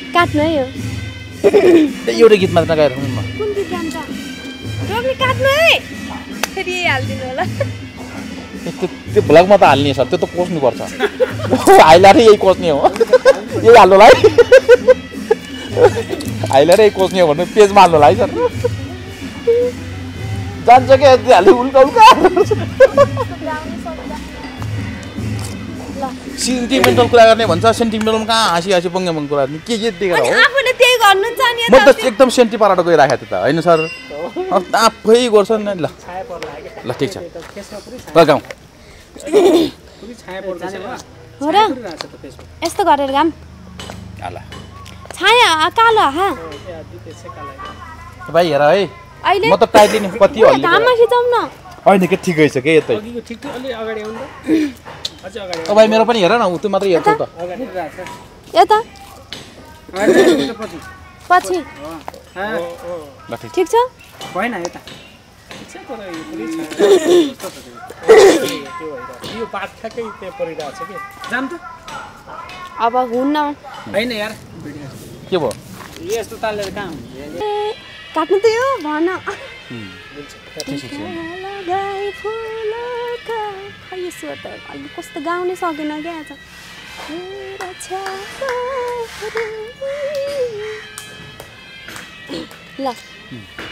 काट्नु है यो एउटा गीत मात्र गाएर हुनु म कुन गीत गान्छ रोक्ने काट्नु है फेरि हाल्दिनु होला त्यो भ्लगमा त हाल्ने सर त्यो त कोस्नु पर्छ हाइलाइट यही कोस्ने हो यही हाल्नुला है हाइलाइट यही कोस्ने हो भन्नु पेजमा हाल्नुला है सर जान्छ क्या यति हाल्यो उल्का उल्का सेन्टिमेन्टल कुरा गर्ने भन्छ सेन्टिमेन्टल कहाँ हाँसी हाँसी बङ्गे बङ्ग कुरा के देखेर हो आफूले त्यही गर्नु छ नि म त एकदम सेन्टी पाराटो गइराखेको थिएँ त होइन सर आफै गर्छ नि ल ल ठिक छ गाउँ हो र यस्तो गरेर गाम छाया कालो हा भाइ हेर है अहिले म त टाइट लिने कति हो घाममा खिचाउँ न होइन के ठिकै छ के यतै ओ भाइ मेरो पनि हेर न उ त्यो मात्रै हेर्छौ त यता पछि ल ठिक ठिक छ भएन यता यो बात ठ्याक्कै त्यहाँ परिरहेको छ कि जाम त अब हुन्न होइन यार के भयो यस्तो तालेर कहाँ हुन्छ काट्नु त यो भन यसो त अलि कस्तो गाउनै सकेन क्या आज ल